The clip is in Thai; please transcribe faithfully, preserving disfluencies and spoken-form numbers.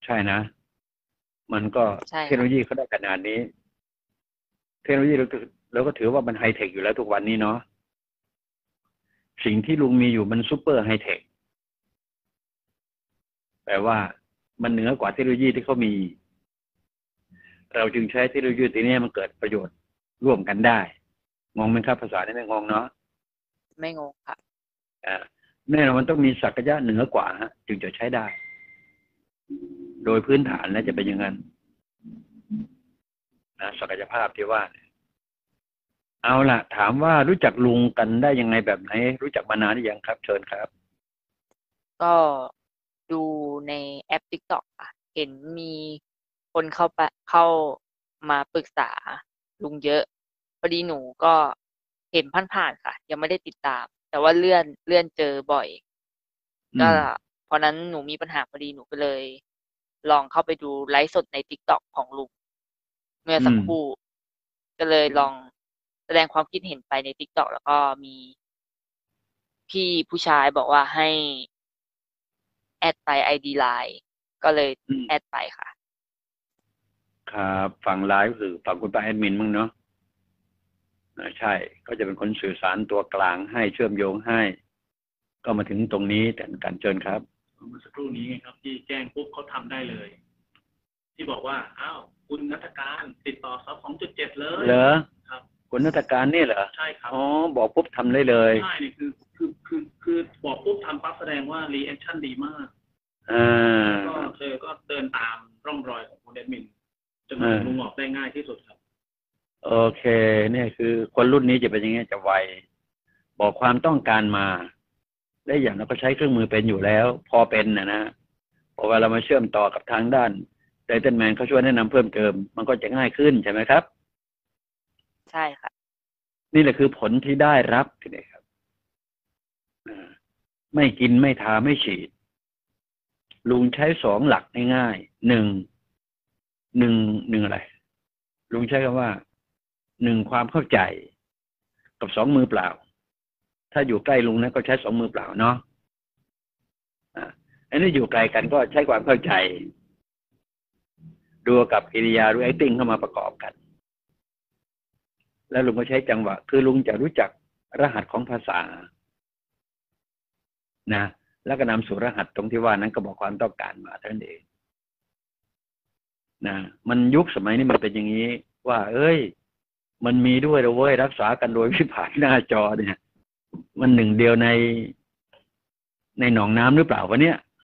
ใช่นะมันก็เทคโนโลยีเขาได้ขนาดนี้เทคโนโลยีเราเราก็ถือว่ามันไฮเทคอยู่แล้วทุกวันนี้เนาะสิ่งที่ลุงมีอยู่มันซูเปอร์ไฮเทคแปลว่ามันเหนือกว่าเทคโนโลยีที่เขามีเราจึงใช้เทคโนโลยีตัวนี้มันเกิดประโยชน์ร่วมกันได้งงไหมครับภาษานี้ไม่งงเนาะไม่งงค่ะอ่าแน่นอนมันต้องมีศักยะเหนือกว่าฮะจึงจะใช้ได้โดยพื้นฐานแล้วจะเป็นอย่างนั้นนะศักยภาพที่ว่าเอาล่ะถามว่ารู้จักลุงกันได้ยังไงแบบไหนรู้จักมานานหรือยังครับเชิญครับก็ดูในแอป TikTok ค่ะเห็นมีคนเข้าไปเข้ามาปรึกษาลุงเยอะพอดีหนูก็เห็นผ่านๆค่ะยังไม่ได้ติดตามแต่ว่าเลื่อนเลื่อนเจอบ่อยก็เพราะนั้นหนูมีปัญหาพอดีหนูก็เลยลองเข้าไปดูไลฟ์สดใน TikTok ของลุงเมื่อสักครู่ก็เลยลองแสดงความคิดเห็นไปใน TikTok แล้วก็มีพี่ผู้ชายบอกว่าให้แอดไป ไอ ดี ไลน์ก็เลยแอดไปค่ะครับฝั่งไลน์คือฝั่งคุณป้าแอดมินมั้งเนาะใช่ก็จะเป็นคนสื่อสารตัวกลางให้เชื่อมโยงให้ก็มาถึงตรงนี้แต่การเชิญครับเมื่อสักครู่นี้ไงครับที่แจ้งปุ๊บเขาทำได้เลยที่บอกว่าอ้าวคุณณัฐการติดต่อซับ สองจุดเจ็ด เลยเหรอครับคุณณัฐการนี่เหรอใช่ครับอ๋อบอกปุ๊บทำได้เลยใช่นี่คือคือคือคือบอกปุ๊บทำปั๊บแสดงว่ารีแอคชั่นดีมากอ่าก็เธอก็เดินตามร่องรอยของคุณแอดมินจนลุงออกได้ง่ายที่สุดครับโอเคเนี่ยคือคนรุ่นนี้จะเป็นอย่างนี้จะไวบอกความต้องการมาได้อย่างเราก็ใช้เครื่องมือเป็นอยู่แล้วพอเป็นนะนะพอเวลามาเชื่อมต่อกับทางด้านไดเทนแมนเขาช่วยแนะนำเพิ่มเติมมันก็จะง่ายขึ้นใช่ไหมครับใช่ค่ะนี่แหละคือผลที่ได้รับทีนี้ครับไม่กินไม่ทาไม่ฉีดลุงใช้สองหลักง่ายๆหนึ่งหนึ่งหนึ่งอะไรลุงใช้คำว่าหนึ่งความเข้าใจกับสองมือเปล่าถ้าอยู่ใกล้ลุงนะก็ใช้สองมือเปล่าเนาะอ่าอันนี้อยู่ไกลกันก็ใช้ความเข้าใจดูกับกิริยาหรือ acting เข้ามาประกอบกันแล้วลุงก็ใช้จังหวะคือลุงจะรู้จักรหัสของภาษานะแล้วก็นำสู่รหัสตรงที่ว่านั้นก็บอกความต้องการมาเท่านั้นเองนะมันยุคสมัยนี้มันเป็นอย่างนี้ว่าเอ้ยมันมีด้วยเราเว้ยรักษากันโดยวิผ่านหน้าจอเนี่ยมันหนึ่งเดียวในในหนองน้ำหรือเปล่าวะเนี่ย